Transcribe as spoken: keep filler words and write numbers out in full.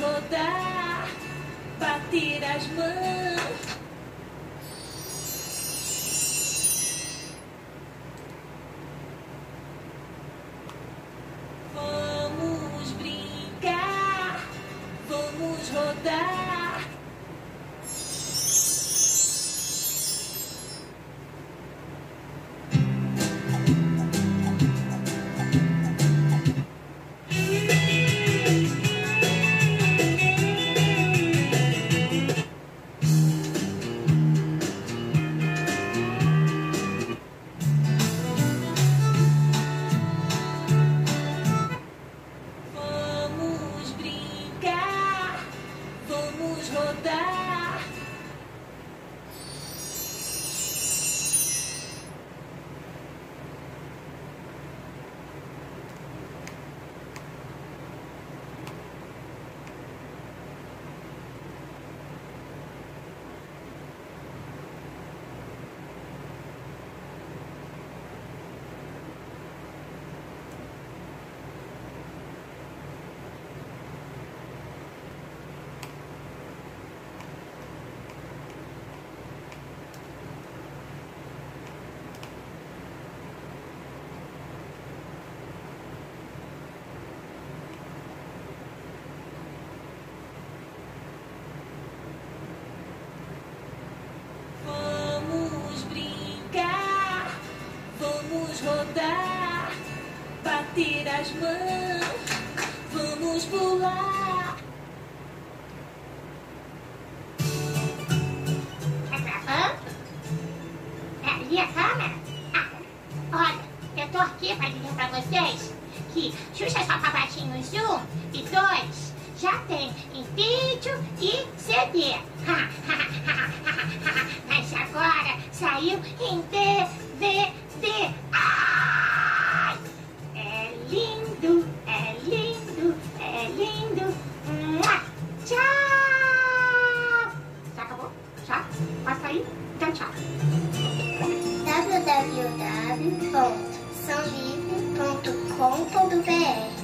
rodar, bater as mãos. Vamos brincar, vamos rodar. Rodar. Rodar, bater as mãos, vamos pular. Tá gravando? É ali a câmera? Ah, olha, eu tô aqui pra dizer pra vocês que Xuxa Só Papatinho Zoom e dois já tem em vídeo e C D. Mas agora saiu em D V D. Ai! É lindo, é lindo, é lindo. Mua! Tchau! Já acabou? Já? Vai sair? Então tchau. w w w ponto são livre ponto com ponto b r